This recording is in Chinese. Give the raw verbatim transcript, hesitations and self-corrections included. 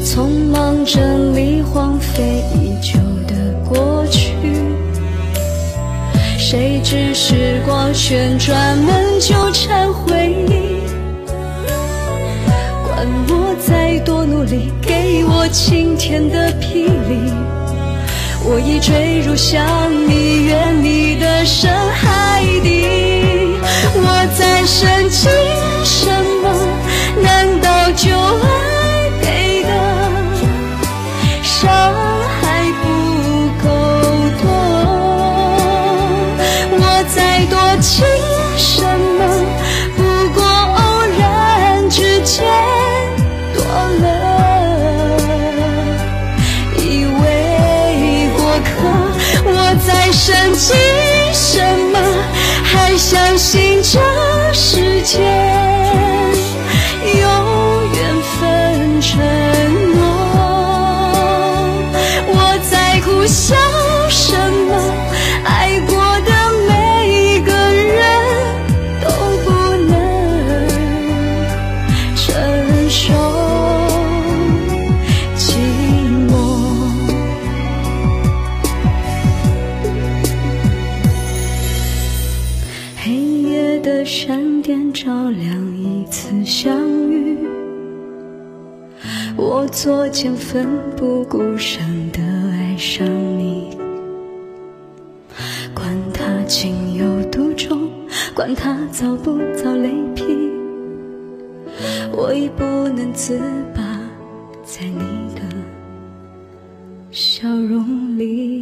匆忙整理荒废已久的过去，谁知时光旋转门纠缠回忆。管我再多努力，给我晴天的霹雳，我已坠入想你远你的深海底。我在深情什么？难道就爱给的伤还不够多？我再多情什么？不过偶然之间多了一位过客。我在深情什么？还相信这世间有缘分承诺。我在苦笑什么？爱过的每个人都不能承受寂寞。黑夜的闪电照亮一次相遇，我作茧奋不顾身地爱上你。管他情有独钟，管他遭不遭雷劈，我已不能自拔在你的笑容里。